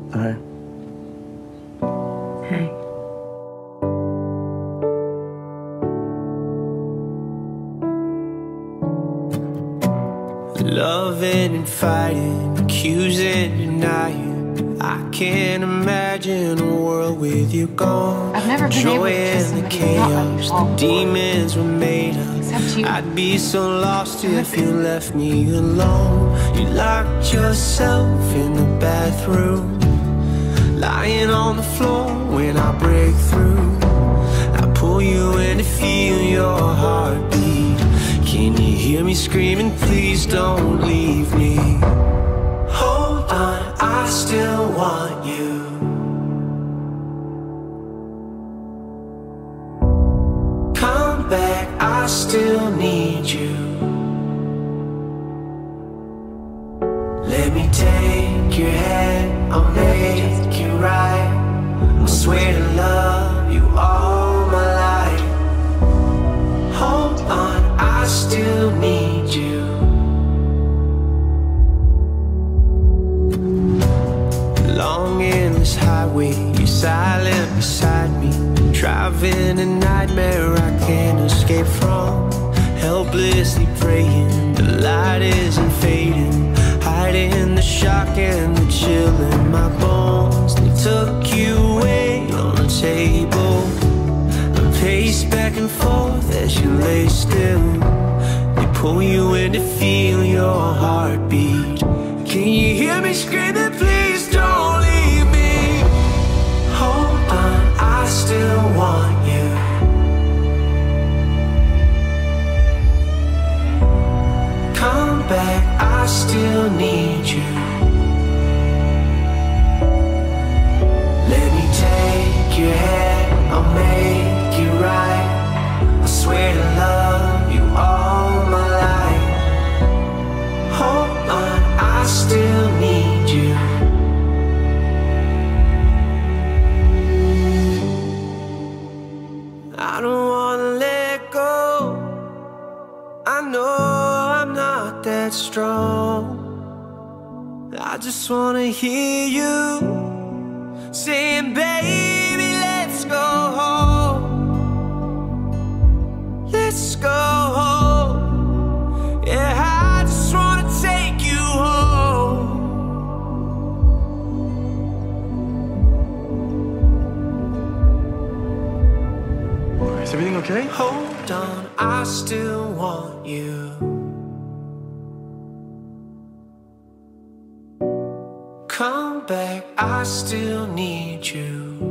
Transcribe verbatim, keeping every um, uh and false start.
Hi. Hey. Loving and fighting, accusing, denying. I can't imagine a world with you gone. I've never been able to kiss somebody who's not like your fault. The demons were made up. Except you. I'd be so lost if you left me alone. You locked yourself in the bathroom, lying on the floor when I break through. I pull you in to feel your heartbeat. Can you hear me screaming, please don't leave me? Hold on, I still want you. Come back, I still need you. Let me take your hand, I'll make it right. I swear to love you all my life. Hold on, I still need you. Long endless highway, you're silent beside me. Driving a nightmare I can't escape from. Helplessly praying, the light isn't fading. Hiding the shock and the chill in my bones. They took you away on the table. I pace back and forth as you lay still. They pull you in to feel your heartbeat. Can you hear me screaming, please don't leave me? Hold on, I still want you. Come back, I still need you. Let me take your hand, I'll make it right. I swear to love you all my life. Hold on, I still need you. I don't wanna let go. I know I'm not that strong. I just wanna hear you saying, baby, let's go home. Let's go home. Yeah, I just wanna take you home. Is everything okay? Hold on, I still want you. Come back, I still need you.